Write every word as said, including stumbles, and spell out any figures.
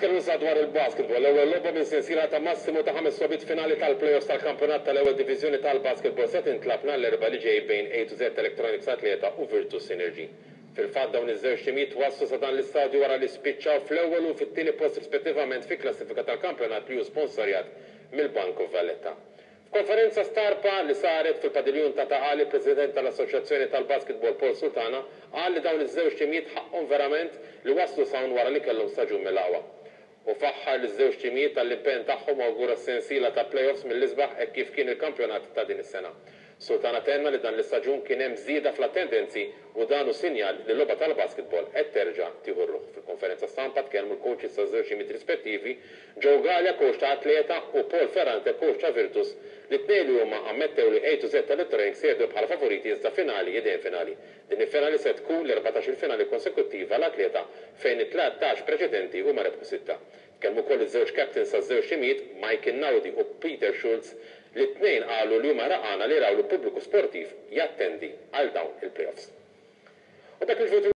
nitkellmu sa dwar il-basketball, l-ewwel logħba minn sensiela ta' massimu ta' ħames sobiet finali tal-playoffs tal-kampjonat tal-ewwel diviżjoni tal-basketball se tintlabna l-erba' li ġej bejn A to Z Electronics Atleta u Virtus Synergy. Fil-fatt dawn iż-żewġ timijiet waslu sa dan l-istadju wara li spiċċaw fl-ewwel u fit-tieni post rispettivament fi klassifika tal-kampjonat li hu sponsorjat mill-Bank of Valletta. F'konferenza starpa li saret fil-padiljun ta' Taqali, President tal-Assoċjazzjoni tal-Basketball Paul Sultana qal li dawn iż-żewġ timijiet ħaqhom verament li waslu sawn wara li kellhom staġun mill-aqwa. U faħħar li ż-żewġ timijiet tal-impenn tagħhom awgura sensiela ta' playoffs mill-isbaħ hekk kif kien il-kampjonat ta' din is-sena. Sultana tenna li dan l-istaġun kien hemm żieda fl-attendenzi u dan hu sinjal li l-logħba tal-basketball qed terġa' tieħu r-ruħ. Fil-konferenza stampa tkellmu l-coaches ta' żewġ timijiet rispettivi, Joe Gallia, coach ta' Atleta, u Paul Ferrante, coach ta' Virtus, li t-tnejn li huma ammettew li A to Z Electronics se jgħidu bħala favoriti iżda finali jidejn finali. Din il-finali se tkun l-erbatax il-finali konsekuttiva l-Atleta fejn it-tlettax preċedenti huma rebħu sitta. Tkellmu wkoll iż-żewġ captains taż-żewġ timijiet, Michael Naudi u Peter Schulz, li t-tnejn qalu li huma raqana li raw l-pubbliku sportiv jattendi għal dawn il-playoffs.